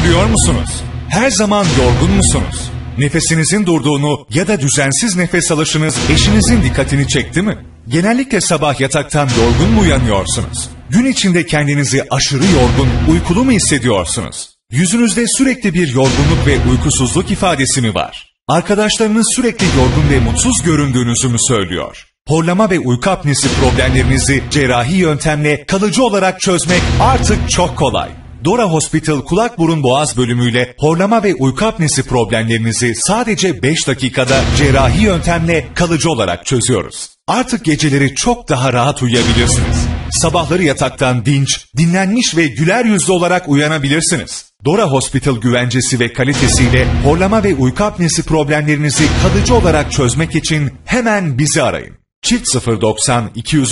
Horluyor musunuz? Her zaman yorgun musunuz? Nefesinizin durduğunu ya da düzensiz nefes alışınız eşinizin dikkatini çekti mi? Genellikle sabah yataktan yorgun mu uyanıyorsunuz? Gün içinde kendinizi aşırı yorgun, uykulu mu hissediyorsunuz? Yüzünüzde sürekli bir yorgunluk ve uykusuzluk ifadesi mi var? Arkadaşlarınız sürekli yorgun ve mutsuz göründüğünüzü mü söylüyor? Horlama ve uyku apnesi problemlerinizi cerrahi yöntemle kalıcı olarak çözmek artık çok kolay. Dora Hospital kulak burun boğaz bölümüyle horlama ve uyku apnesi problemlerinizi sadece 5 dakikada cerrahi yöntemle kalıcı olarak çözüyoruz. Artık geceleri çok daha rahat uyuyabilirsiniz. Sabahları yataktan dinç, dinlenmiş ve güler yüzlü olarak uyanabilirsiniz. Dora Hospital güvencesi ve kalitesiyle horlama ve uyku apnesi problemlerinizi kalıcı olarak çözmek için hemen bizi arayın. Çift 090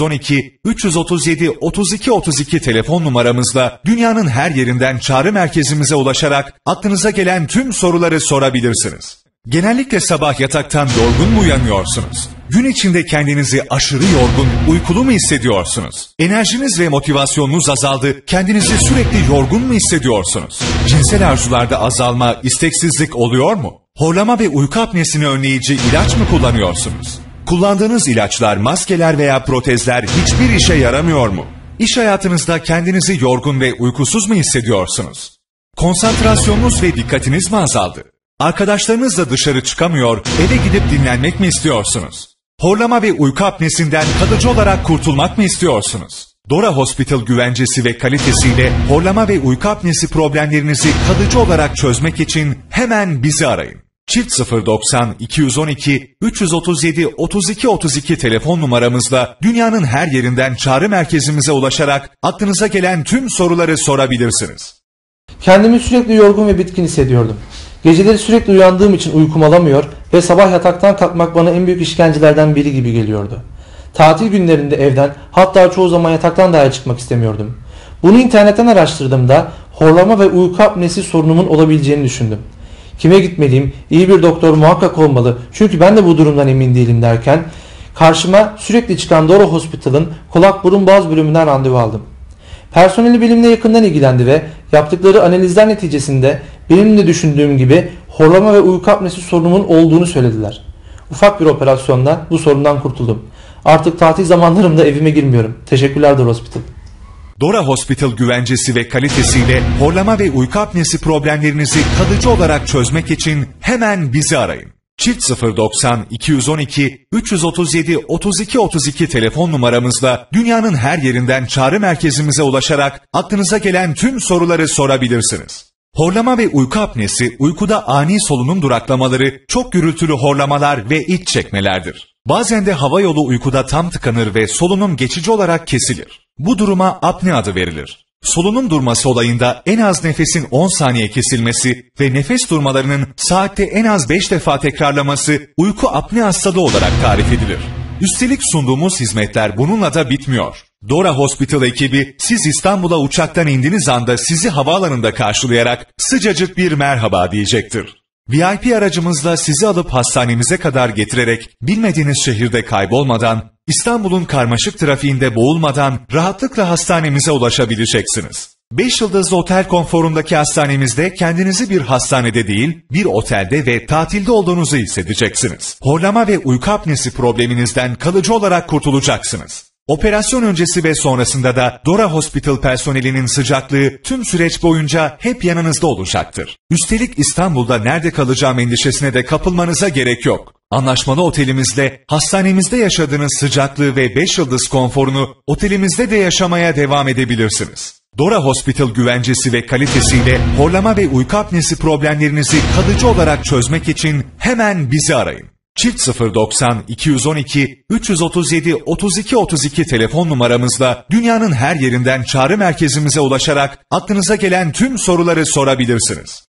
212 337 32 32 telefon numaramızla dünyanın her yerinden çağrı merkezimize ulaşarak aklınıza gelen tüm soruları sorabilirsiniz. Genellikle sabah yataktan yorgun mu uyanıyorsunuz? Gün içinde kendinizi aşırı yorgun, uykulu mu hissediyorsunuz? Enerjiniz ve motivasyonunuz azaldı, kendinizi sürekli yorgun mu hissediyorsunuz? Cinsel arzularda azalma, isteksizlik oluyor mu? Horlama ve uyku apnesini önleyici ilaç mı kullanıyorsunuz? Kullandığınız ilaçlar, maskeler veya protezler hiçbir işe yaramıyor mu? İş hayatınızda kendinizi yorgun ve uykusuz mu hissediyorsunuz? Konsantrasyonunuz ve dikkatiniz mi azaldı? Arkadaşlarınızla dışarı çıkamıyor, eve gidip dinlenmek mi istiyorsunuz? Horlama ve uyku apnesinden kalıcı olarak kurtulmak mı istiyorsunuz? Dora Hospital güvencesi ve kalitesiyle horlama ve uyku apnesi problemlerinizi kalıcı olarak çözmek için hemen bizi arayın. Çift 090 212 337 32 32 telefon numaramızla dünyanın her yerinden çağrı merkezimize ulaşarak aklınıza gelen tüm soruları sorabilirsiniz. Kendimi sürekli yorgun ve bitkin hissediyordum. Geceleri sürekli uyandığım için uykum alamıyor ve sabah yataktan kalkmak bana en büyük işkencelerden biri gibi geliyordu. Tatil günlerinde evden, hatta çoğu zaman yataktan dahi çıkmak istemiyordum. Bunu internetten araştırdığımda horlama ve uyku apnesi sorunumun olabileceğini düşündüm. Kime gitmeliyim, iyi bir doktor muhakkak olmalı çünkü ben de bu durumdan emin değilim derken karşıma sürekli çıkan Dora Hospital'ın kulak burun boğaz bölümünden randevu aldım. Personeli benimle yakından ilgilendi ve yaptıkları analizler neticesinde benim de düşündüğüm gibi horlama ve uyku apnesi sorunumun olduğunu söylediler. Ufak bir operasyonla bu sorundan kurtuldum. Artık tatil zamanlarımda evime girmiyorum. Teşekkürler Dora Hospital. Dora Hospital güvencesi ve kalitesiyle horlama ve uyku apnesi problemlerinizi kalıcı olarak çözmek için hemen bizi arayın. Çift 090 212 337 32 32 telefon numaramızla dünyanın her yerinden çağrı merkezimize ulaşarak aklınıza gelen tüm soruları sorabilirsiniz. Horlama ve uyku apnesi, uykuda ani solunum duraklamaları, çok gürültülü horlamalar ve iç çekmelerdir. Bazen de hava yolu uykuda tam tıkanır ve solunum geçici olarak kesilir. Bu duruma apne adı verilir. Solunum durması olayında en az nefesin 10 saniye kesilmesi ve nefes durmalarının saatte en az 5 defa tekrarlaması uyku apne hastalığı olarak tarif edilir. Üstelik sunduğumuz hizmetler bununla da bitmiyor. Dora Hospital ekibi siz İstanbul'a uçaktan indiğiniz anda sizi havaalanında karşılayarak sıcacık bir merhaba diyecektir. VIP aracımızla sizi alıp hastanemize kadar getirerek bilmediğiniz şehirde kaybolmadan, İstanbul'un karmaşık trafiğinde boğulmadan rahatlıkla hastanemize ulaşabileceksiniz. 5 yıldızlı otel konforundaki hastanemizde kendinizi bir hastanede değil, bir otelde ve tatilde olduğunuzu hissedeceksiniz. Horlama ve uyku apnesi probleminizden kalıcı olarak kurtulacaksınız. Operasyon öncesi ve sonrasında da Dora Hospital personelinin sıcaklığı tüm süreç boyunca hep yanınızda olacaktır. Üstelik İstanbul'da nerede kalacağım endişesine de kapılmanıza gerek yok. Anlaşmalı otelimizle hastanemizde yaşadığınız sıcaklığı ve 5 yıldız konforunu otelimizde de yaşamaya devam edebilirsiniz. Dora Hospital güvencesi ve kalitesiyle horlama ve uyku apnesi problemlerinizi kalıcı olarak çözmek için hemen bizi arayın. Çift 090 212 337 32 32 telefon numaramızla dünyanın her yerinden çağrı merkezimize ulaşarak aklınıza gelen tüm soruları sorabilirsiniz.